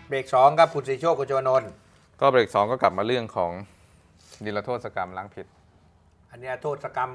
เบรก2ครับคุณศรีโชคคุณชวนนท์ก็เบรก2ก็กลับมาเรื่องของนิรโทษกรรมล้างผิดอันนี้โทษกรรม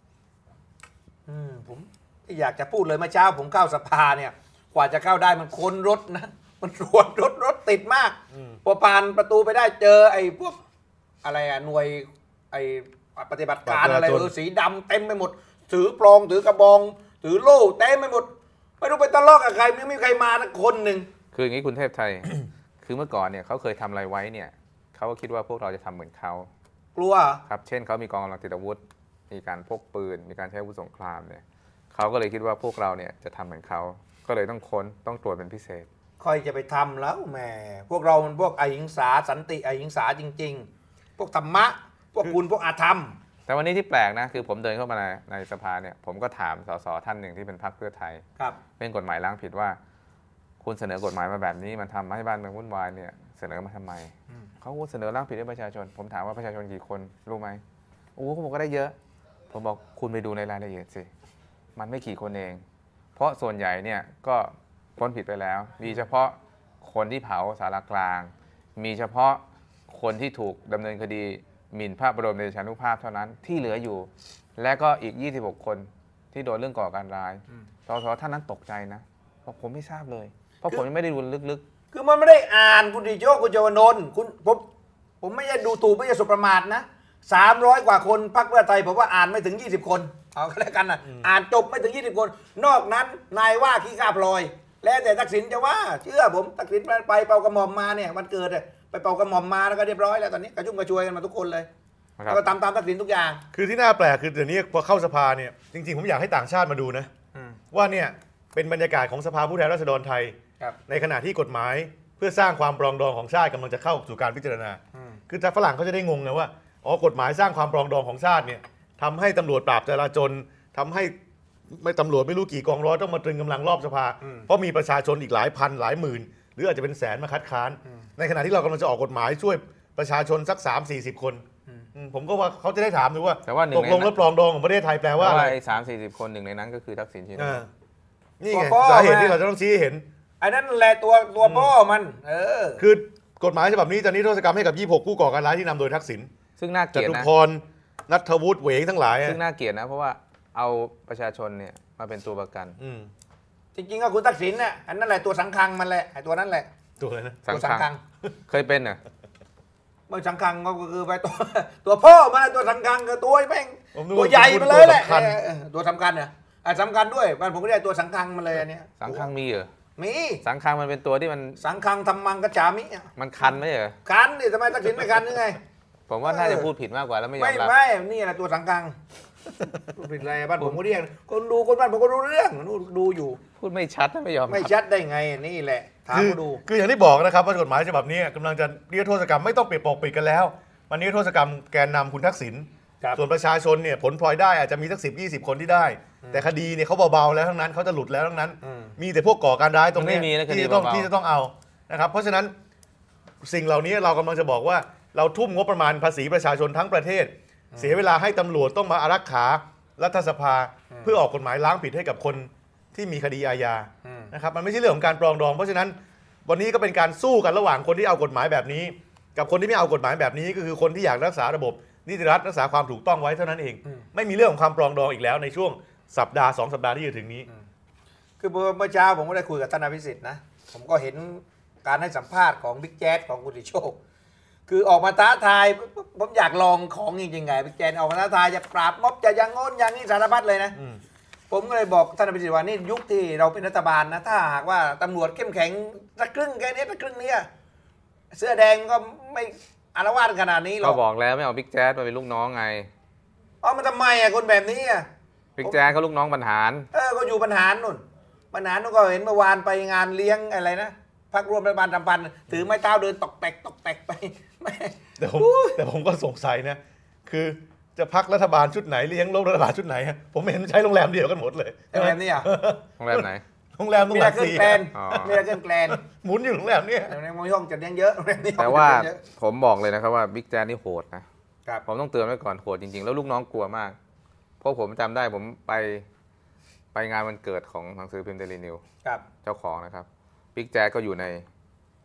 ผมอยากจะพูดเลยเมื่อเช้าผมเข้าสภาเนี่ยกว่าจะเข้าได้มันค้นรถนะมันตรวจรถติดมากพอผ่านประตูไปได้เจอไอ้พวกอะไรอะหน่วยไอ้ปฏิบัติการอะไรสีดำเต็มไปหมดถือปลองถือกระบองถือโล่เต็มไปหมดไม่รู้ไปทะเลาะกับใครไม่มีใครมาสักคนหนึ่งคืออย่างนี้คุณเทพไทย คือเมื่อก่อนเนี่ยเขาเคยทำอะไรไว้เนี่ยเขาก็คิดว่าพวกเราจะทำเหมือนเขากลัวครับเช่นเขามีกองกำลังติดอาวุธมีการพกปืนมีการใช้อาวุธสงครามเนี่ยเขาก็เลยคิดว่าพวกเราเนี่ยจะทำเหมือนเขาก็เลยต้องค้นต้องตรวจเป็นพิเศษค่อยจะไปทำแล้วแหมพวกเรามันพวกอหิงสาสันติอหิงสาจริงๆพวกธรรมะพวกคุณพวกอาธรรมแต่วันนี้ที่แปลกนะคือผมเดินเข้ามาในสภาเนี่ยผมก็ถามสสท่านหนึ่งที่เป็นพรรคเพื่อไทยเป็นกฎหมายล้างผิดว่าคุณเสนอกฎหมายมาแบบนี้มันทำให้บ้านเมืองวุ่นวายเนี่ยเสนอมาทำไมเขาเสนอล้างผิดให้ประชาชนผมถามว่าประชาชนกี่คนรู้ไหมโอ้เขาบอกก็ได้เยอะผมบอกคุณไปดูในรายละเอียดสิมันไม่กี่คนเองเพราะส่วนใหญ่เนี่ยก็พ้นผิดไปแล้วมีเฉพาะคนที่เผาสารกลางมีเฉพาะคนที่ถูกดำเนินคดีหมิ่นพระบรมเดชานุภาพเท่านั้นที่เหลืออยู่และก็อีก26คนที่โดนเรื่องก่อการร้ายสสท่านนั้นตกใจนะเพราะผมไม่ทราบเลยเพราะผมยังไม่ได้ดูลึกๆคือมันไม่ได้อ่านคุณดิโชคคุณชวนนท์คุณผมไม่ใช่ดูถูกไม่ใช่สุประมาทนะ300 กว่าคนพรรคเพื่อไทยผมว่าอ่านไม่ถึง20 คนเอาก็แล้วกันนะอ่านจบไม่ถึง20 คนนอกนั้นนายว่าขี้ข้าพลอยแล้วแต่ทักษิณจะว่าเชื่อผมทักษิณไปเป่ากระหม่อมมาเนี่ยวันเกิดไปเป่ากระหม่อมมาแล้วก็เรียบร้อยแล้วตอนนี้กระชุ่มกระชวยกันมาทุกคนเลยแล้วก็ตามทักษิณทุกอย่างคือที่น่าแปลกคือเดี๋ยวนี้พอเข้าสภาเนี่ยจริงๆผมอยากให้ต่างชาติมาดูนะว่าเนี่ยเป็นบรรยากาศของสภาผู้แทนราษฎรไทยในขณะที่กฎหมายเพื่อสร้างความปรองดองของชาติกำลังจะเข้าสู่การพิจารณาคือฝรั่งเขาจะได้งงนะว่าอ๋อกฎหมายสร้างความปรองดองของชาติเนี่ยทำให้ตำรวจปราบจราจรทำให้ไม่ตำรวจไม่รู้กี่กองร้อยต้องมาตรึงกำลังรอบสภาเพราะมีประชาชนอีกหลายพันหลายหมื่นหรืออาจจะเป็นแสนมาคัดค้านในขณะที่เรากำลังจะออกกฎหมายช่วยประชาชนสัก 3-40 คนผมก็ว่าเขาจะได้ถามดูว่าตกลงแล้วปรองดองของประเทศไทยแปลว่าอะไร 30-40 คนหนึ่งในนั้นก็คือทักษิณชินวัตรนี่ไงสาเหตุที่เราจะต้องชี้เห็นไอ้นั่นแหละตัวพ่อมันคือกฎหมายฉบับนี้จะนิรโทษกรรมให้กับ26ผู้ก่อการร้ายที่นำโดยทักษิณซึ่งน่าเกลียดนะจตุพรณัฐวุฒิเหวงทั้งหลายซึ่งน่าเกลียดนะเพราะว่าเอาประชาชนเนี่ยมาเป็นตัวประกันจริงๆก็คุณทักษิณน่ะอันนั่นแหละตัวสังคังมันแหละไอ้ตัวนั้นแหละตัวอะไรนะตัวสังคังเคยเป็นน่ะไม่สังคังก็คือไปตัวพ่อมันตัวสังคังคือตัวแม่งตัวใหญ่ไปเลยแหละตัวสำคัญเนี่ยสำคัญด้วยบ้านผมก็เรียกตัวสังคังมันเลยอันนี้สังคังมีเหรอมีสังคังมันเป็นตัวที่มันสังคังทำมังกระฉามิมันคันไหมเหรอคันนี่ทำไมทักษิณไม่คันยังไงผมว่าน่าจะพูดผิดมากกว่าแล้วไม่ยอมรับไม่นี่แหละตัวสังคังพูดผิดอะไรบ้านผมก็เรียกคนดูคนบ้านผมก็รู้เรื่องดูอยู่พูดไม่ชัดไม่ยอมไม่ชัดได้ไงนี่แหละถามดูคืออย่างที่บอกนะครับว่ากฎหมายฉบับนี้กำลังจะนิรโทษกรรมไม่ต้องเปรียบปกปิดกันแล้วมันนิรโทษกรรมแกนนำคุณทักษิณส่วนประชาชนเนี่ยผลพลอยได้อาจจะมีสัก10-20 คนที่ได้แต่คดีเนี่ยเขาเบาๆแล้วทั้งนั้นเขาจะหลุดแล้วทั้งนั้นมีแต่พวกก่อการร้ายตรงนี้ที่จะต้องเอานะครับเพราะฉะนั้นสิ่งเหล่านี้เรากำลังจะบอกว่าเราทุ่มงบประมาณภาษีประชาชนทั้งประเทศเสียเวลาให้ตำรวจต้องมาอารักขารัฐสภาเพื่อออกกฎหมายล้างผิดให้กับคนที่มีคดีอาญานะครับมันไม่ใช่เรื่องของการปรองดองเพราะฉะนั้นวันนี้ก็เป็นการสู้กันระหว่างคนที่เอากฎหมายแบบนี้กับคนที่ไม่เอากฎหมายแบบนี้ก็คือคนที่อยากรักษาระบบนิติรัฐรักษาความถูกต้องไว้เท่านั้นเองไม่มีเรื่องของความปรองดองอีกแล้วในช่วงสัปดาห์2 สัปดาห์ที่จะถึงนี้คือเมื่อเช้าผมก็ได้คุยกับท่านอภิสิทธิ์นะผมก็เห็นการให้สัมภาษณ์ของบิ๊กแจ๊สของคุณดิโชคคือออกมาท้าทายผมอยากลองของจริงๆไงบิ๊กแจ๊สออกมาท้าทายจะปราบม็อบจะอย่างงนอย่างนี้สารพัดเลยนะผมก็เลยบอกท่านอภิสิทธิ์ว่านี่ยุคที่เราเป็นรัฐบาลนะถ้าหากว่าตำรวจเข้มแข็งสักครึ่งแค่นี้สักครึ่งนี้เสื้อแดงก็ไม่อารวาสขนาดนี้หรอกก็บอกแล้วไม่เอาบิ๊กแจ๊สมาเป็นลูกน้องไงมันทำไมคนแบบนี้บิ๊กแจ๊สเขาลูกน้องบรรหารก็อยู่บรรหารนู่นก็เห็นเมื่อวานไปงานเลี้ยงอะไรนะพรรคร่วมรัฐบาลสัมพันธ์ถือไม้เท้าเดินตอกแตกไปแต่ผมก็สงสัยนะคือจะพักรัฐบาลชุดไหนเลี้ยงรัฐบาลชุดไหนผมเห็นใช้โรงแรมเดียวกันหมดเลยโรงแรมนี่โรงแรมไหนโรงแรมตรงหลักสี่มีอะไรเกินแกลนหมุนอยู่โรงแรมนี่ในมอห้องจัดเลี้ยงเยอะแต่ว่าผมบอกเลยนะครับว่าบิ๊กแจ๊สนี่โหดนะผมต้องเตือนไว้ก่อนโหดจริงๆแล้วลูกน้องกลัวมากเพราะผมจำได้ผมไปงานวันเกิดของหนังสือพิมพ์เดลี่นิวเจ้าของนะครับบิ๊กแจ๊สก็อยู่ใน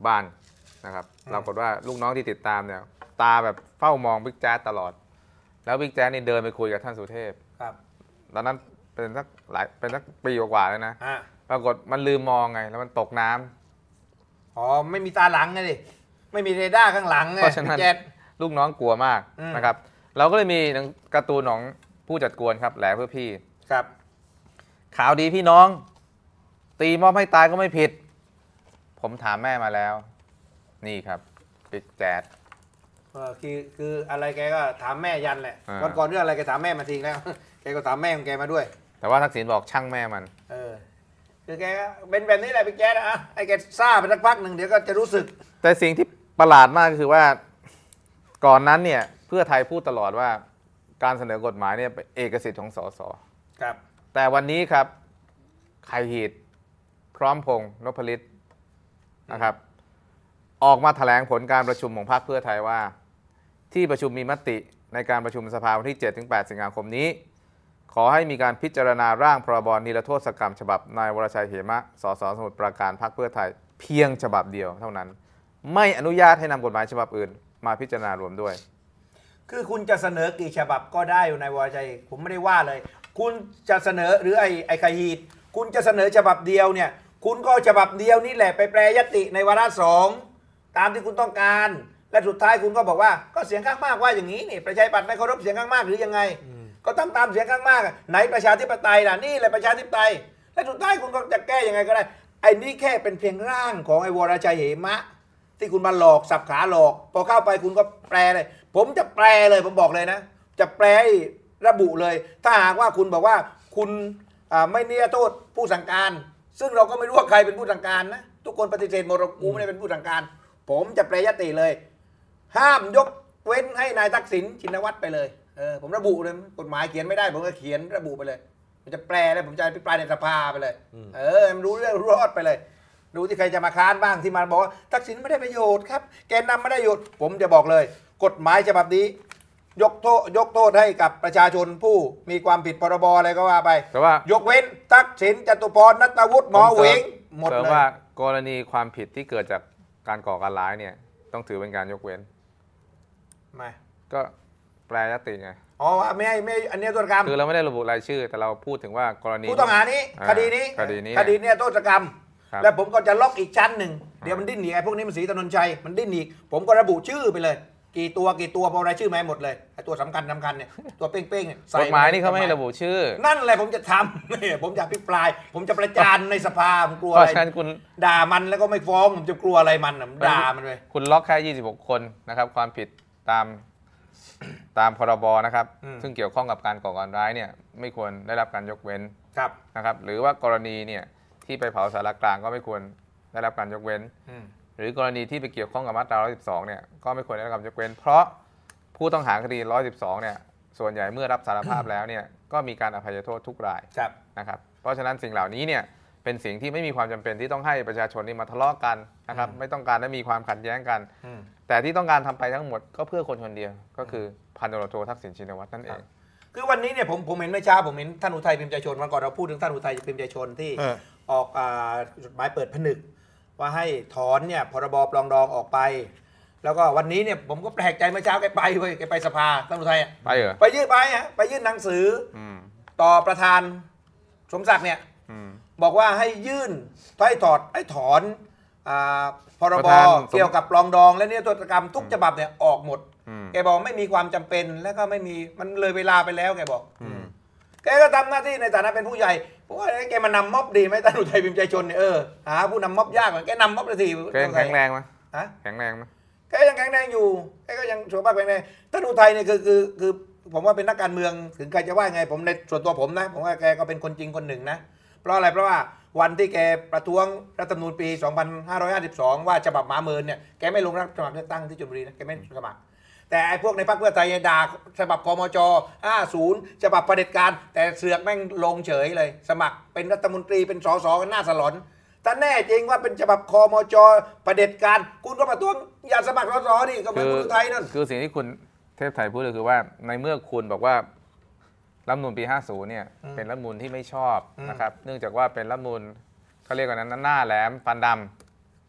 บ้านนะครับปรากฏว่าลูกน้องที่ติดตามเนี่ยตาแบบเฝ้ามองบิ๊กแจ๊สตลอดแล้วบิ๊กแจ๊สนี่เดินไปคุยกับท่านสุเทพครับตอนนั้นเป็นสักปีกว่าๆเลยนะปรากฏมันลืมมองไงแล้วมันตกน้ำอ๋อไม่มีตาหลังไงดิไม่มีเรดาร์ข้างหลังไงเพราะฉะนั้นลูกน้องกลัวมากนะครับเราก็เลยมีการ์ตูนของผู้จัดกวนครับแหลเพื่อพี่ครับข่าวดีพี่น้องตีมอบให้ตายก็ไม่ผิดผมถามแม่มาแล้วนี่ครับบิ๊กแจ๊ดคืออะไรแกก็ถามแม่ยันแหละก่อนเรื่องอะไรแกถามแม่มาทิ้งแล้วแกก็ถามแม่ของแกมาด้วยแต่ว่าทักษิณบอกช่างแม่มันคือแกเป็นแบบนี้แหละบิ๊กแจ๊ดนะไอ้แกซ่าไปสักพักหนึ่งเดี๋ยวก็จะรู้สึกแต่สิ่งที่ประหลาดมากก็คือว่าก่อนนั้นเนี่ยเพื่อไทยพูดตลอดว่าการเสนอกฎหมายเนี่ยเป็นเอกสิทธิ์ของสสครับแต่วันนี้ครับไข่หีดพร้อมพงษ์นพฤทธิ์นะครับออกมาแถลงผลการประชุมของพรรคเพื่อไทยว่าที่ประชุมมีมติในการประชุมสภาวันที่ 7-8 สิงหาคมนี้ขอให้มีการพิจารณาร่างพรบนิรโทษกรรมฉบับนายวรชัยเหมะสสสมุทรปราการพรรคเพื่อไทยเพียงฉบับเดียวเท่านั้นไม่อนุญาตให้นำกฎหมายฉบับอื่นมาพิจารณารวมด้วยคือคุณจะเสนอกี่ฉบับก็ได้อยู่ในวรชัยผมไม่ได้ว่าเลยคุณจะเสนอหรือไอ้ไข่หีดคุณจะเสนอฉบับเดียวเนี่ยคุณก็ฉบับเดียวนี่แหละไปแปรยติในวาระสองตามที่คุณต้องการและสุดท้ายคุณก็บอกว่าก็เสียงข้างมากว่าอย่างนี้นี่ประชาธิปัตย์ไม่เคารพเสียงข้างมากหรือยังไงก็ตามเสียงข้างมากไหนประชาธิปไตยล่ะนี่แหละประชาธิปไตยและสุดท้ายคุณก็จะแก้ยังไงก็ได้ไอ้นี่แค่เป็นเพียงร่างของไอ้วรชัยเหมะที่คุณมาหลอกสับขาหลอกพอเข้าไปคุณก็แปลเลยผมจะแปลเลยผมบอกเลยนะจะแปลระบุเลยถ้าหากว่าคุณบอกว่าคุณไม่นิรโทษผู้สั่งการซึ่งเราก็ไม่รู้ว่าใครเป็นผู้สั่งการนะทุกคนปฏิเสธหมดกูไม่ได้เป็นผู้สั่งการผมจะแปลยติเลยห้ามยกเว้นให้นายทักษิณชินวัตรไปเลยผมระบุเลยกฎหมายเขียนไม่ได้ผมก็เขียนระบุไปเลยผมจะแปลแล้วผมจะอภิปรายในสภาไปเลยมันรู้เรื่องรอดไปเลยดูที่ใครจะมาค้านบ้างที่มาบอกว่าทักษิณไม่ได้ประโยชน์ครับแกนนำไม่ได้ประโยชน์ผมจะบอกเลยกฎหมายฉบับนี้ยกโทษให้กับประชาชนผู้มีความผิดพรบอะไรก็ว่าไปแต่ว่ายกเว้นทักษิณจตุพรณัฐวุฒิหมอเหวงหมดเลยแต่ว่ากรณีความผิดที่เกิดจากการก่อการร้ายเนี่ยต้องถือเป็นการยกเว้นไม่ก็แปลยติไงอ๋อไม่อันนี้โทษกรรมคือเราไม่ได้ระบุรายชื่อแต่เราพูดถึงว่ากรณีผู้ต้องหานี้คดีนี้โทษกรรมแล้วผมก็จะล็อกอีกชั้นหนึ่งเดี๋ยวมันดิ้นหนีไอ้พวกนี้มันศรีถนนชัยมันดิ้นหนีผมก็ระบุชื่อไปเลยกี่ตัวพอรายชื่อมาหมดเลยไอ้ตัวสำคัญเนี่ยตัวเป้งๆเนี่ยกฎหมายนี่เขาไม่ระบุชื่อนั่นแหละผมจะทำผมจะอภิปรายผมจะประจานในสภาผมกลัวอะไรคุณด่ามันแล้วก็ไม่ฟ้องผมจะกลัวอะไรมันด่ามันเลยคุณล็อกแค่26คนนะครับความผิดตามพรบนะครับซึ่งเกี่ยวข้องกับการก่อการร้ายเนี่ยไม่ควรได้รับการยกเว้นนะครับหรือว่ากรณีเนี่ยที่ไปเผาสารกลางก็ไม่ควรได้รับการยกเว้นหรือกรณีที่ไปเกี่ยวข้องกับมาตรา112เนี่ยก็ไม่ควรได้รับการยกเว้นเพราะผู้ต้องหาคดี112เนี่ยส่วนใหญ่เมื่อรับสารภาพแล้วเนี่ยก็มีการอภัยโทษทุกรายนะครับเพราะฉะนั้นสิ่งเหล่านี้เนี่ยเป็นสิ่งที่ไม่มีความจำเป็นที่ต้องให้ประชาชนนี่มาทะเลาะกันนะครับไม่ต้องการให้มีความขัดแย้งกันแต่ที่ต้องการทำไปทั้งหมดก็เพื่อคนคนเดียวก็คือพันตำรวจโททักษิณชินวัตรนั่นเองคือวันนี้เนี่ยผมเห็นเมื่อเช้าผมเห็นท่านอุทัยพิมพ์ใจชนวันก่อนเราพูดถึงท่านอุทัยพิมพ์ใจชนที่ออกจดหมายเปิดผนึกว่าให้ถอนเนี่ยพรบปรองดองออกไปแล้วก็วันนี้เนี่ยผมก็แปลกใจเมื่อเช้าแกไปสภาท่านอุทัยไปเหรอไปยื่นหนังสือต่อประธานสมศักดิ์เนี่ยบอกว่าให้ยื่นให้ถอนพรบเกี่ยวกับปรองดองและนิรโทษกรรมทุกฉบับเนี่ยออกหมดแกบอกไม่มีความจำเป็นแล้วก็ไม่มีมันเลยเวลาไปแล้วแกบอกแกก็ทำหน้าที่ในฐานะเป็นผู้ใหญ่เพราะว่าแกมานำม็อบดีไหมท่านอุทัยพิมพ์ใจชนเนี่ยหาผู้นำม็อบยากเหมือนแกนำม็อบนาทีแข็งแรงไหมแข็งแรงไหมแกยังแข็งแรงอยู่แกก็ยังสุขภาพแข็งแรงท่านอุทัยเนี่ยคือผมว่าเป็นนักการเมืองถึงใครจะว่าไงผมในส่วนตัวผมนะผมว่าแกก็เป็นคนจริงคนหนึ่งนะเพราะอะไรเพราะว่าวันที่แกประท้วงรัฐธรรมนูญปี 2552 ว่าฉบับหมาเมินเนี่ยแกไม่ลงรับสมัครเลือกตั้งที่ชลบุรีนะแกไม่สมัครแต่ไอ้พวกในพรรคเพื่อไทยด่าฉบับคมจ50ฉบับเผด็จการแต่เสือกแม่งลงเฉยเลยสมัครเป็นรัฐมนตรีเป็นสสกันหน้าสลอนถ้าแน่จริงว่าเป็นฉบับคมจเผด็จการคุณก็ประท้วงอย่าสมัครสสดิก็เป็นคนไทยนั่นคือสิ่งที่คุณเทพไทยพูดก็คือว่าในเมื่อคุณบอกว่ารัฐธรรมนูญปี 50 เนี่ยเป็นรัฐธรรมนูญที่ไม่ชอบนะครับเนื่องจากว่าเป็นรัฐธรรมนูญเขาเรียกกันนั้นหน้าแหลมฟันด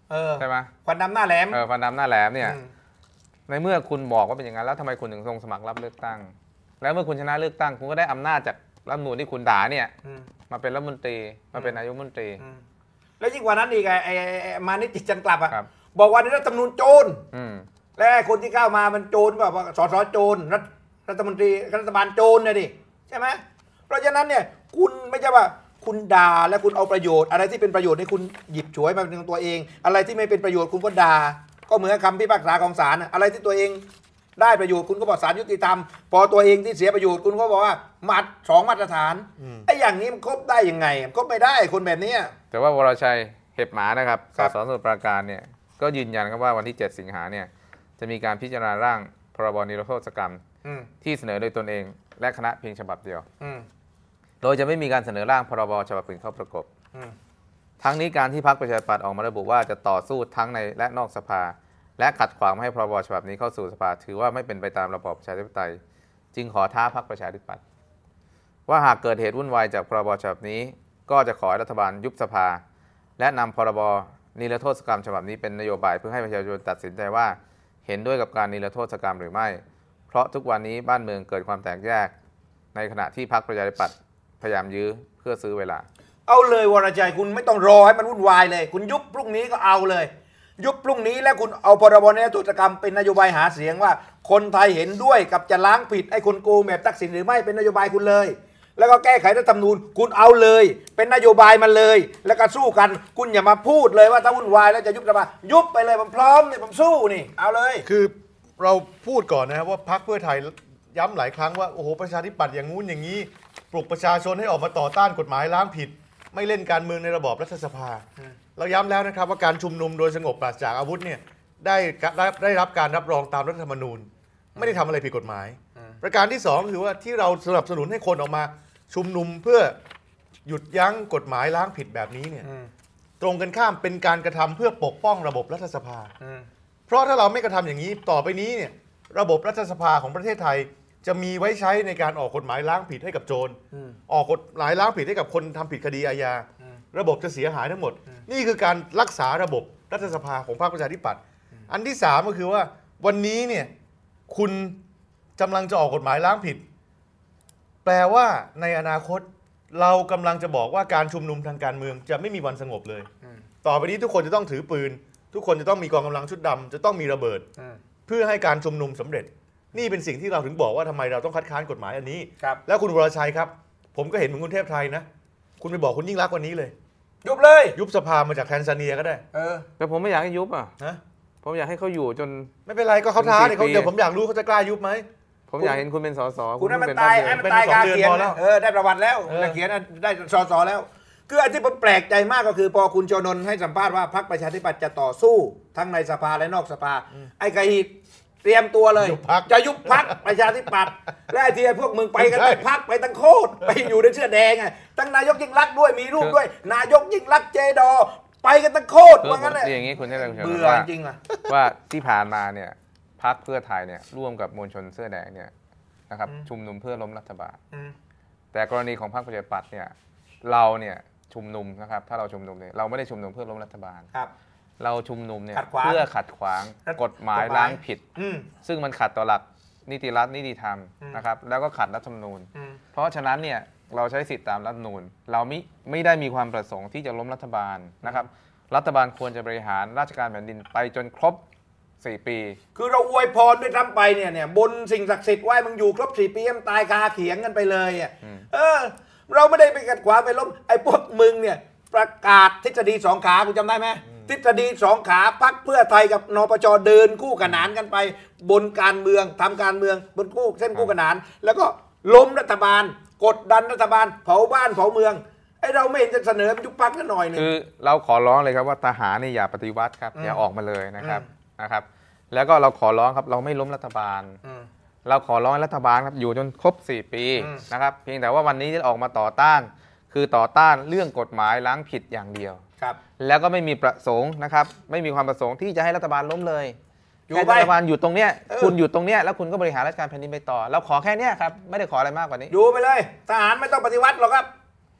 ใช่ไหมควันดำหน้าแหลมฟันดำหน้าแหลมเนี่ยอืมในเมื่อคุณบอกว่าเป็นอย่างนั้นแล้วทำไมคุณถึงลงสมัครรับเลือกตั้ง แล้วเมื่อคุณชนะเลือกตั้งคุณก็ได้อำนาจจากรัฐธรรมนูญที่คุณด่าเนี่ยอืมมาเป็นรัฐมนตรีมาเป็นนายกรัฐมนตรีอืมแล้วยิ่งกว่านั้นอีกไอ้มานิตจิตจันทร์กลับอ่ะครับบอกว่าในรัฐธรรมนูญโจรอืมและไอ้คนที่เข้ามามันโจรแบบว่าสสโจรรัฐมนตรีรัฐบาลโจรเนี่ยดิใช่ไหมเพราะฉะนั้นเนี่ยคุณไม่ใช่ว่าคุณด่าและคุณเอาประโยชน์อะไรที่เป็นประโยชน์ให้คุณหยิบฉวยมาเป็นของตัวเอง อะไรที่ไม่เป็นประโยชน์คุณก็ด่าก็เหมือนคำพิพากษาของศาลน่ะอะไรที่ตัวเองได้ประโยชน์คุณก็บอกศาลยุติธรรมพอตัวเองที่เสียประโยชน์คุณก็บอกว่าสองมาตรฐานไอ้อย่างนี้มันครบได้ยังไงมันครบไม่ได้คนแบบเนี้ยแต่ว่าวรชัยเห็บหมานะครับครัสบสสมุทรปราการเนี่ยก็ยืนยันครับว่าวันที่ 7 สิงหาเนี่ยจะมีการพิจารณาร่างพรบนิรโทษกรรมอืมที่เสนอโดยตนเองและคณะเพียงฉบับเดียวอืมโดยจะไม่มีการเสนอร่างพรบฉบับอื่นเข้าประกบอืมทั้งนี้การที่พรรคประชาธิปัตย์ออกมาระบุว่าจะต่อสู้ทั้งในและนอกสภา และขัดขวางไม่ให้พรบฉบับนี้เข้าสู่สภาถือว่าไม่เป็นไปตามระบอบประชาธิปไตย จึงขอท้าพรรคประชาธิปัตย์ว่าหากเกิดเหตุวุ่นวายจากพรบฉบับนี้ ก็จะขอให้รัฐบาลยุบสภา และนำพรบนิรโทษกรรมฉบับนี้เป็นนโยบายเพื่อให้ประชาชนตัดสินใจว่าเห็นด้วยกับการนิรโทษกรรมหรือไม่ เพราะทุกวันนี้บ้านเมืองเกิดความแตกแยก ในขณะที่พรรคประชาธิปัตย์พยายามยื้อเพื่อซื้อเวลาเอาเลยวรชัยคุณไม่ต้องรอให้มันวุ่นวายเลย คุณยุบพรุ่งนี้ก็เอาเลย ยุบพรุ่งนี้แล้วคุณเอาพรบนิรโทษกรรมเป็นนโยบายหาเสียงว่า คนไทยเห็นด้วยกับจะล้างผิดไอ้คนโกงแบบทักษิณหรือไม่เป็นนโยบายคุณเลย แล้วก็แก้ไขรัฐธรรมนูญคุณเอาเลย เป็นนโยบายมันเลย แล้วก็สู้กัน คุณอย่ามาพูดเลยว่าถ้าวุ่นวายแล้วจะยุบสภายุบไปเลยผมพร้อมนี่ผมสู้นี่เอาเลยคือเราพูดก่อนนะครับว่าพรรคเพื่อไทยย้ำหลายครั้งว่าโอ้โหประชาธิปัตย์อย่างงู้นอย่างนี้ ปลุกประชาชนให้ออกมาต่อต้านกฎหมายล้างผิด ไม่เล่นการเมืองในระบอบรัฐสภา เราย้ำแล้วนะครับว่าการชุมนุมโดยสงบปราศจากอาวุธเนี่ยได้รับการรับรองตามรัฐธรรมนูญ ไม่ได้ทำอะไรผิดกฎหมาย ประการที่สองคือว่าที่เราสนับสนุนให้คนออกมาชุมนุมเพื่อหยุดยั้งกฎหมายล้างผิดแบบนี้เนี่ยตรงกันข้ามเป็นการกระทำเพื่อปกป้องระบบรัฐสภา เพราะถ้าเราไม่กระทำอย่างนี้ต่อไปนี้เนี่ยระบบรัฐสภาของประเทศไทย จะมีไว้ใช้ในการออกกฎหมายล้างผิดให้กับโจรออกกฎหมายล้างผิดให้กับคนทำผิดคดีอาญาระบบจะเสียหายทั้งหมด นี่คือการรักษาระบบรัฐสภาของพรรคประชาธิปัตย์อันที่สามก็คือว่าวันนี้เนี่ยคุณกำลังจะออกกฎหมายล้างผิด แปลว่าในอนาคตเรากำลังจะบอกว่าการชุมนุมทางการเมืองจะไม่มีวันสงบเลย ต่อไปนี้ทุกคนจะต้องถือปืน ทุกคนจะต้องมีกองกำลังชุดดำจะต้องมีระเบิด เพื่อให้การชุมนุมสำเร็จ นี่เป็นสิ่งที่เราถึงบอกว่าทำไมเราต้องคัดค้านกฎหมายอันนี้ครับแล้วคุณวรชัยครับ ผมก็เห็นเหมือนคุณเทพไทยนะ คุณไปบอกคุณยิ่งรักษณ์วันนี้เลยยุบเลยยุบสภามาจากแทนซาเนียก็ได้แต่ผมไม่อยากให้ยุบอ่ะนะผมอยากให้เขาอยู่จนไม่เป็นไรก็เขาท้าเนี่ยถึง4 ปีเดี๋ยวผมอยากรู้เขาจะกล้ายุบไหมผมอยากเห็นคุณเป็นสสคุณให้มันเป็นตายพรรคให้เดีวมันตายกาเขียนเป็น2 เดือนพอแล้วได้ประวัติแล้วเออเขียนได้สสแล้ว คืออันที่ผมแปลกใจมากก็คือพอคุณชนนท์ให้สัมภาษณ์ว่าพรรคประชาธิปัตย์จะต่อสู้ทั้งในสภาและนอกสภา ไอ้ไก่เตรียมตัวเลยยุบพรรคจะยุบพรรคประชาธิปัตย์และไอ้ที่ไอ้พวกมึงไปกันไม่ใช่ทั้งพรรคไปทั้งโคตรไปอยู่ในเสื้อแดงไงทั้งนายกยิ่งรักษณ์ด้วยมีรูปด้วย นายกยิ่งรักษณ์เจดอ ไปกันทั้งโคตรคือว่างั้นแหละอย่างนี้คุณให้เราชมเบื่อว่าจริงอ่ะว่าที่ผ่านมาเนี่ยพรรคเพื่อไทยเนี่ยร่วมกับมวลชนเสื้อแดงเนี่ยนะครับชุมนุมเพื่อล้มรัฐบาล แต่กรณีของพรรคประชาธิปัตย์เนี่ยเราเนี่ยชุมนุมนะครับถ้าเราชุมนุมเนี่ยเราไม่ได้ชุมนุมเพื่อล้มรัฐบาลครับเราชุมนุมเนี่ยขัดขวางเพื่อขัดขวางกฎหมายล้างผิดอืมซึ่งมันขัดต่อหลักนิติรัฐนิติธรรมอืมนะครับแล้วก็ขัดรัฐธรรมนูญอืมเพราะฉะนั้นเนี่ยเราใช้สิทธิตามรัฐธรรมนูญเราไม่ได้มีความประสงค์ที่จะล้มรัฐบาลนะครับรัฐบาลควรจะบริหารราชการแผ่นดินไปจนครบ 4 ปีคือเราอวยพรด้วยซ้ำไปเนี่ยบนสิ่งศักดิ์สิทธิ์ไว้มึงอยู่ครบ4 ปีให้มันตายคาเขียงกันไปเลยอ่ะเราไม่ได้ไปกัดขวางไปล้มไอ้พวกมึงเนี่ยประกาศทฤษฎี2 ขาคุณจำได้ไหมทฤษฎี2 ขาพรรคเพื่อไทยกับนปชเดินคู่ขนานกันไป บนการเมืองทำการเมืองบนเส้นคู่ขนาน แล้วก็ล้มรัฐบาล กดดันรัฐบาลเผาบ้านเผาเมืองไอ้เราไม่เห็นจะเสนอยุบพรรคกันหน่อยหนึงคือเราขอร้องเลยครับว่าทหารเนี่ยอย่าปฏิวัติครับอย่าออกมาเลยนะครับแล้วก็เราขอร้องครับเราไม่ล้มรัฐบาล เราขอร้องให้รัฐบาลครับอยู่จนครบ 4 ปีนะครับเพียงแต่ว่าวันนี้ที่ออกมาต่อต้าน คือต่อต้านเรื่องกฎหมายล้างผิดอย่างเดียวครับแล้วก็ไม่มีประสงค์นะครับไม่มีความประสงค์ที่จะให้รัฐบาลล้มเลยอยู่ให้ไปรัฐบาลอยู่ตรงเนี้ยเออคุณอยู่ตรงเนี้ยแล้วคุณก็บริหารราชการแผ่นดินไปต่อเราขอแค่เนี้ยครับไม่ได้ขออะไรมากกว่านี้อยู่ไปเลยทหารไม่ต้องปฏิวัติหรอกครับ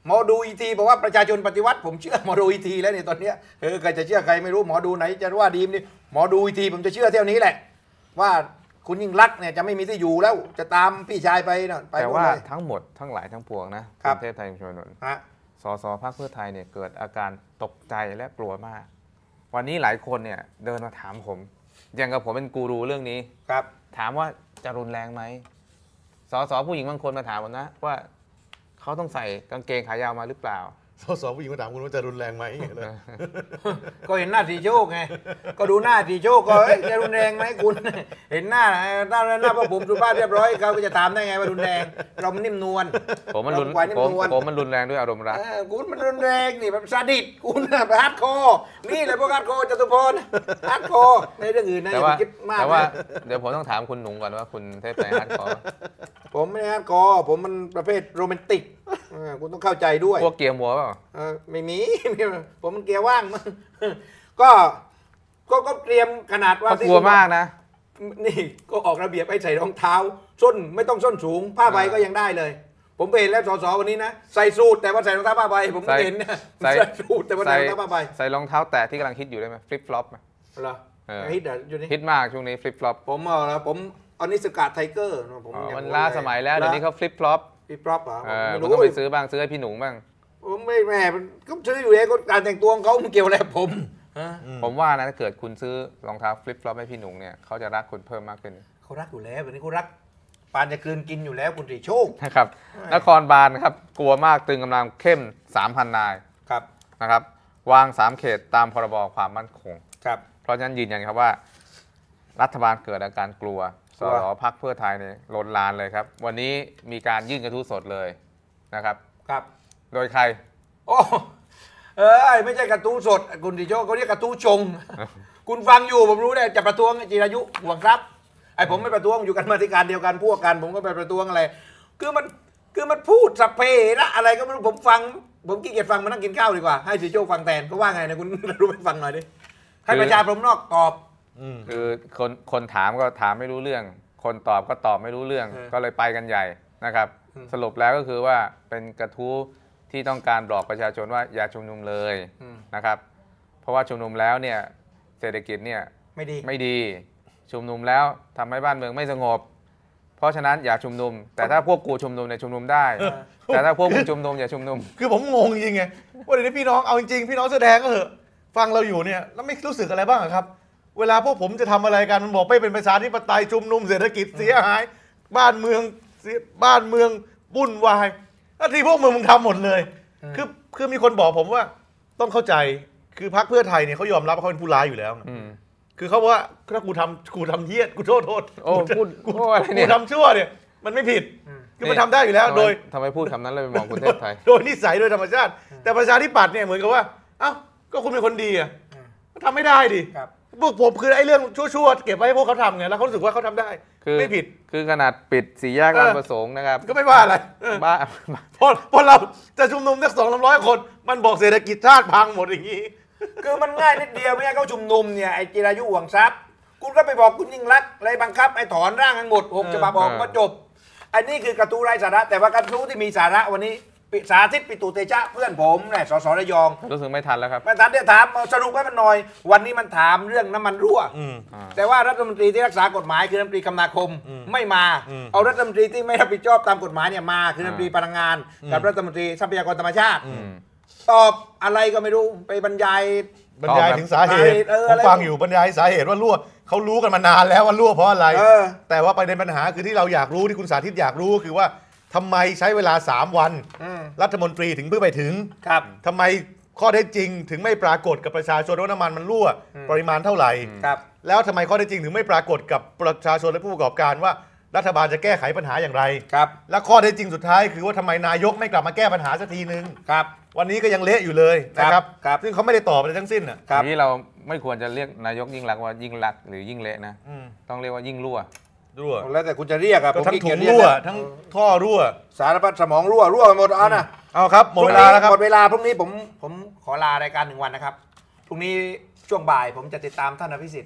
หมอดูอีทีบอกว่าประชาชนปฏิวัติผมเชื่อหมอดูอีทีแล้วเนี่ยตอนเนี้ยใครจะเชื่อใครไม่รู้หมอดูไหนจะว่าดีนี่หมอดูอีทีผมจะเชื่อเท่านี้แหละว่าคุณยิ่งรักษณ์เนี่ยจะไม่มีที่อยู่แล้วจะตามพี่ชายไปนะไปแต่ว่าทั้งหมดทั้งหลายทั้งปวงนะกรุงเทพไทยชุมชนนนท์ฮะสสพรรคเพื่อไทยเนี่ยเกิดอาการตกใจและกลัวมาก วันนี้หลายคนเนี่ยเดินมาถามผมอย่างกับผมเป็นกูรูเรื่องนี้ครับถามว่าจะรุนแรงไหมสสผู้หญิงบางคนมาถามผมนะว่าเขาต้องใส่กางเกงขายาวมาหรือเปล่าสสผู้หญิงมาถามคุณว่าจะรุนแรงไหมเลยก็เห็นหน้าสีโชคไงก็ดูหน้าสีโชคก็จะรุนแรงไหมคุณเห็นหน้าพวกผมสุภาพเรียบร้อยเขาก็จะถามได้ไงว่ารุนแรงเรามันนิ่มนวลผมมันรุนเรานิ่มนวลผมมันรุนแรงด้วยอารมณ์รักคุณมันรุนแรงนี่แบบซาดิสคุณแบบฮาร์ดคอร์นี่แหละพวกฮาร์ดคอร์จตุพรฮาร์ดคอร์ในเรื่องอื่นนะอย่าไปคิดมากแต่ว่านะเดี๋ยวผมต้องถามคุณหนุ่มก่อนว่าคุณเทพไทยฮาร์ดคอร์ผมไม่ได้ฮาร์ดคอร์ผมมันประเภทโรแมนติกคุณต้องเข้าใจด้วยพวกเกียร์มัวเปล่าไม่มี ผมมันเกียร์ว่างมันก็เตรียมขนาดว่าเขากลัวมากนะนี่ก็ออกระเบียบให้ใส่รองเท้าส้นไม่ต้องส้นสูงผ้าใบก็ยังได้เลย ผมไปเห็นแล้วสสวันนี้นะใส่สูทแต่ว่าใส่รองเท้าผ้าใบผมไม่เห็นนะใส่สูทแต่ว่าใส่รองเท้าผ้าใบใส่รองเท้าแตะที่กำลังฮิตอยู่ได้ไหมฟลิปฟลอปเหรอฮิตเหรออยู่นี่ฮิตมากช่วงนี้ฟลิปฟลอปผมเอานิสกาไทเกอร์ผมยังมันล้าสมัยแล้วเดี๋ยวนี้เขาฟลิปฟลอปพี่ปรอปเหรอผมมันไม่ต้องรู้ไปซื้อบ้างซื้อให้พี่หนุ่มบ้างผมไม่แม่ก็ซื้ออยู่แล้วการแต่งตัวของเขามันเกี่ยวอะไรกับผมฮะผมว่านะถ้าเกิดคุณซื้อรองเท้าฟลิปฟลอปให้พี่หนุ่มเนี่ยเขาจะรักคุณเพิ่มมากขึ้นเขารักอยู่แล้วแบบนี้เขารักปานจะกลืนกินอยู่แล้วคุณตรีโชคนะครับนครบาลครับกลัวมากตึงกำลังเข้ม 3,000 นายครับนะครับวาง 3 เขตตามพรบความมั่นคงครับเพราะฉะนั้นยืนยันครับว่า รัฐบาลเกิดอาการกลัวสสพรรคเพื่อไทยเนี่ยล้นลานเลยครับ วันนี้มีการยื่นกระทู้สดเลยนะครับครับโดยใครโอ้ไม่ใช่กระทู้สดคุณตรีโชคเขาเรียกกระทู้ชง คุณฟังอยู่ผมรู้ได้จะประท้วงจิรายุห่วงทรัพย์ไอ้ผมไม่ประท้วงอยู่กันมาธิการเดียวกันพวกกันผมก็ไปประท้วงอะไรคือมันพูดสัพเพนะอะไรก็ไม่รู้ผมฟังผมขี้เกียจฟังมานั่งกินข้าวดีกว่าให้ตรีโชคฟังแทนเขาว่าไงนะคุณรู้ไปฟังหน่อยดิให้ประชาชนนอกตอบคือคนถามก็ถามไม่รู้เรื่อง คนตอบก็ตอบไม่รู้เรื่อง ก็เลยไปกันใหญ่นะครับ สรุปแล้วก็คือว่าเป็นกระทู้ที่ต้องการบอกประชาชนว่าอย่าชุมนุมเลยนะครับ เพราะว่าชุมนุมแล้วเนี่ยเศรษฐกิจเนี่ยไม่ดีชุมนุมแล้วทำให้บ้านเมืองไม่สงบ เพราะฉะนั้นอย่าชุมนุม แต่ถ้าพวกกูชุมนุมเนี่ยชุมนุมได้ แต่ถ้าพวกมึงชุมนุมอย่าชุมนุมคือผมงงจริงไงว่าเดี๋ยวนี้พี่น้องเอาจริงๆพี่น้องแสดงก็เหอะฟังเราอยู่เนี่ยแล้วไม่รู้สึกอะไรบ้างอะครับ เวลาพวกผมจะทำอะไรกันมันบอกไม่เป็นประชาธิปไตยชุมนุมเศรษฐกิจเสียหายบ้านเมืองวุ่นวายแล้วที่พวกมึงทำหมดเลยคือมีคนบอกผมว่าต้องเข้าใจคือพรรคเพื่อไทยเนี่ยเขายอมรับว่าเขาเป็นผู้ร้ายอยู่แล้ว คือเขาว่าถ้ากูทำเหี้ยกูโทษโอ้พูดอะไรเนี่ยกูทำชั่วเนี่ยมันไม่ผิดคือมันทำได้อยู่แล้วโดยทำไมพูดคำนั้นเลยไปมองคุณเทพไทยโดยนิสัยโดยธรรมชาติ แต่ประชาธิปัตย์เนี่ยเหมือนกับว่าเอ้าก็คุณเป็นคนดีอ่ะก็ทำไม่ได้ดิพวกผมคือไอ้เรื่องชั่วๆเก็บไว้ให้พวกเขาทำไงแล้วเขารู้สึกว่าเขาทำได้ไม่ผิดคือขนาดปิดสี่แยกราชประสงค์นะครับก็ไม่ว่าอะไรบ้าพอเราจะชุมนุมสัก200-300 คนมันบอกเศรษฐกิจชาติพังหมดอย่างนี้คือมันง่ายนิดเดียวไม่ให้เขาชุมนุมเนี่ยไอ้จิรายุห่วงทรัพย์คุณก็ไปบอกคุณยิ่งรักษณ์อะไรบังคับไอ้ถอนร่างทั้งหมด6 ฉบับออกก็จบอันนี้คือกระทู้ไร้สาระแต่ว่ากระทู้ที่มีสาระวันนี้สาธิตปิตุเตชะเพื่อนผมเนี่ยสสระยองรู้สึกไม่ทันแล้วครับไม่ทันได้ถามสรุปให้มันหน่อยวันนี้มันถามเรื่องน้ำมันรั่วแต่ว่ารัฐมนตรีที่รักษากฎหมายคือรัฐมนตรีคมนาคมไม่มาเอารัฐมนตรีที่ไม่รับผิดชอบตามกฎหมายเนี่ยมาคือรัฐมนตรีพลังงานกับรัฐมนตรีทรัพยากรธรรมชาติตอบอะไรก็ไม่รู้ไปบรรยายถึงสาเหตุผมฟังอยู่บรรยายสาเหตุว่ารั่วเขารู้กันมานานแล้วว่ารั่วเพราะอะไรแต่ว่าประเด็นปัญหาคือที่เราอยากรู้ที่คุณสาธิตอยากรู้คือว่าทำไมใช้เวลา3 วันรัฐมนตรีถึงเพิ่งไปถึงทำไมข้อเท็จจริงถึงไม่ปรากฏกับประชาชนว่าน้ำมันมันรั่วปริมาณเท่าไหร่แล้วทำไมข้อเท็จจริงถึงไม่ปรากฏกับประชาชนและผู้ประกอบการว่ารัฐบาลจะแก้ไขปัญหาอย่างไรและข้อเท็จจริงสุดท้ายคือว่าทำไมนายกไม่กลับมาแก้ปัญหาสักทีนึงวันนี้ก็ยังเละอยู่เลยนะครับซึ่งเขาไม่ได้ตอบอะไรทั้งสิ้นทีนี้เราไม่ควรจะเรียกนายกยิ่งรักว่ายิ่งรักหรือยิ่งเละนะต้องเรียกว่ายิ่งรั่วแล้วแต่คุณจะเรียกก็ทั้งถุงรั่วทั้งท่อรั่วสารพัดสมองรั่วไปหมดเอานะเอาครับหมดเวลาแล้วครับหมดเวลาพรุ่งนี้ผมขอลารายการ1 วันนะครับพรุ่งนี้ช่วงบ่ายผมจะติดตามท่านอภิสิทธิ์ไป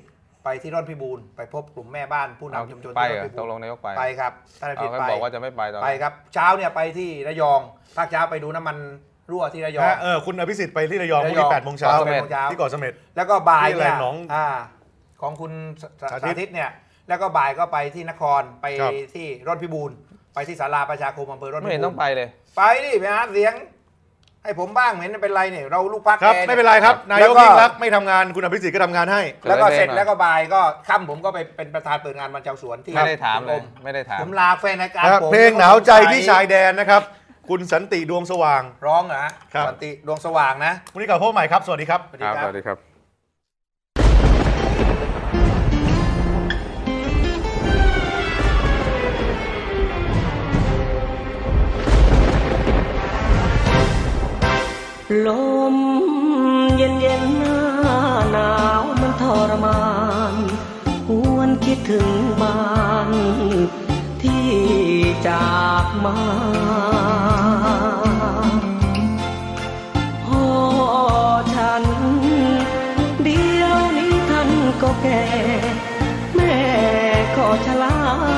ไปที่ร่อนพิบูลไปพบกลุ่มแม่บ้านผู้นำชุมชนไปที่เหรร่ออนพิตบูกลลงนายกไปไปครับท่านอภิสิทธิ์เอาไปบอกว่าจะไม่ไปตอนไปครับเช้าเนี่ยไปที่ระยองภาคเช้าไปดูน้ำมันรั่วที่ระยองคุณอภิสิทธิ์ไปที่ระยองพรุ่งนี้8 โมงเช้า 8 โมงเช้าที่เกาะเสม็ดแล้วก็บ่ายที่อะไรเนี่ยหนองของคุณสาสาธิตธิตเนี่ยแล้วก็บ่ายก็ไปที่นครไปครับที่ร่อนพิบูลไปที่ศาลาประชาคมอำเภอร่อนพิไม่บูลเห็นต้องไปเลยไปดิไปหาเสียง ให้ผมบ้างเห็นเป็นไรเนี่ยเราลูกพักครับแกไม่เป็นไรครับนายกยิ่งรักษณ์ไม่ทำงานคุณอภิสิทธิ์ก็ทำงานให้แล้วก็เสร็จเสร็จแล้วก็บ่ายก็ค่ำผมก็ไปเป็นประธานเปิดงานวันชาวสวนที่ไม่ได้ถามสวนเลลยไม่ได้ถามผมลาแฟนรายการครับผมเพลงหนาวใจที่ชายแดนนะครับ คุณสันติดวงสว่างร้องนะฮะครับสันติดวงสว่างนะวันนี้กลับพบใหม่ครับ สวัสดีครับสวัสคดีรับคสรับวัสดีครับลมเย็นเย็นหน้าหนาวมันทรมานหวนคิดถึงบ้านที่จากมาพ่อฉันเดี๋ยวนี้ท่านก็แก่แม่ก็ชรา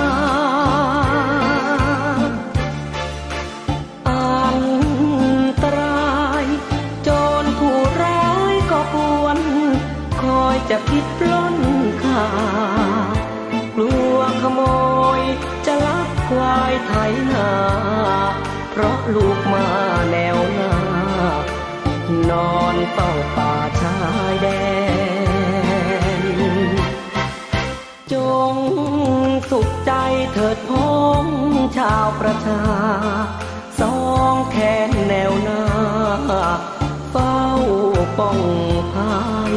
อันตรายโจรผู้ร้ายก็กวนคอยจะคิดปล้นข่ากลัวขโมยจะลักควายไถนาเพราะลูกมาแนวหน้านอนเฝ้าป่าชายแดนจงสุขใจเถิดพ้องชาวประชาสองแขนแนวหน้าเฝ้าป้องภัย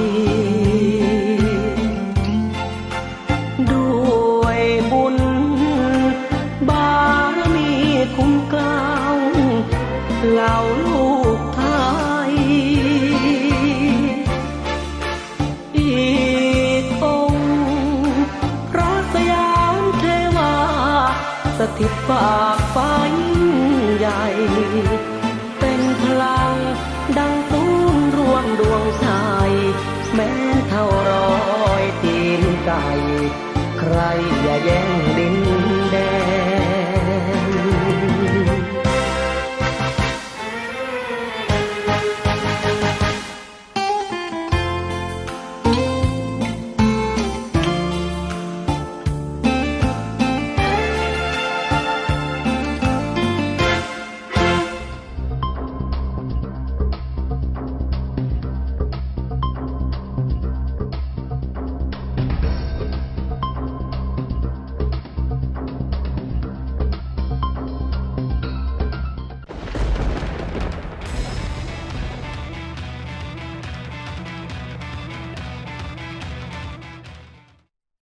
ด้วยบุญบารมีคุ้มเกล้าเหล่าลูกไทยอีกองค์พระสยามเทวาสถิตฝากฟ้ายิ่งใหญ่เป็นพลังดังตูนรวมดวงใจแม้เท่าร้อยตีนไก่ใครอย่าแย่งดิน